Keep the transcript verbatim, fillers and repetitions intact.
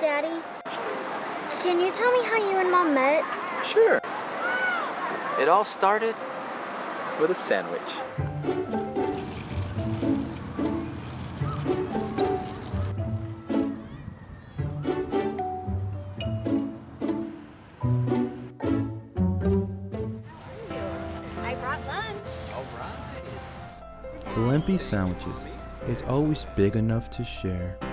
Daddy, can you tell me how you and Mom met? Sure. It all started with a sandwich. I brought lunch. All right. Blimpie sandwiches. It's always big enough to share.